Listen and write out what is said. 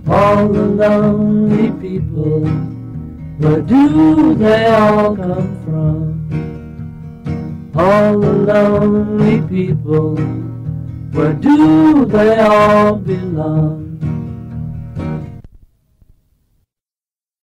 All the lonely people, where do they all come from? All the lonely people, where do they all belong?